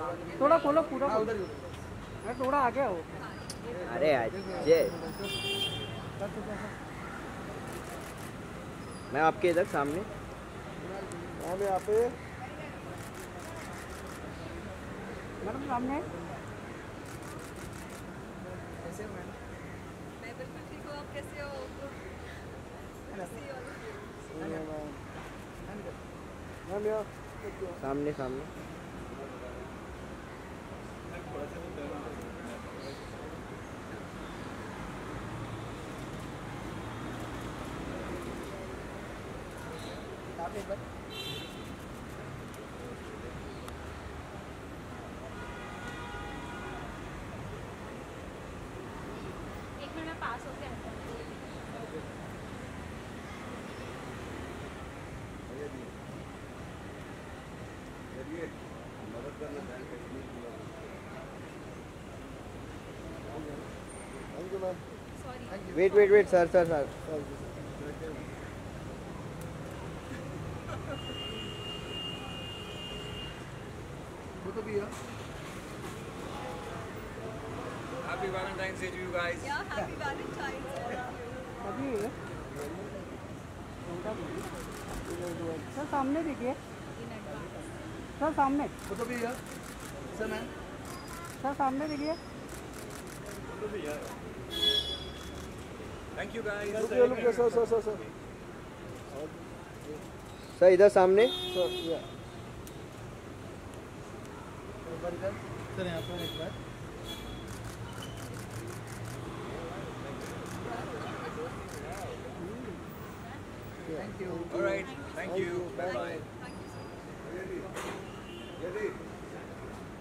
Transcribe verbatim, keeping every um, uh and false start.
थोड़ा खोलो पूरा उधर मैं थोड़ा आगे हो। अरे अजय मैं आपके इधर सामने मैम यहाँ पे मैडम सामने कैसे हो मैडम? मैं बिल्कुल ठीक हूँ, आप कैसे हो? मैम यहाँ सामने सामने एक बार एक मिनट में पास होके आता हूँ। मदद करना thank you ma'am. Sorry wait wait wait sir sir sir वो तो भी है। Happy Valentine's Day to you guys. या हैप्पी वैलेंटाइन्स डे। अभी सर सामने देखिए सर सामने वो तो भी है सर मैम। सर सामने देखिए Thank you guys. रुकिए रुकिए sir sir sir sir sir इधर सामने सर या सर यहाँ पर एक बार thank you. All right. Thank you. Bye bye. Thank you so much. ये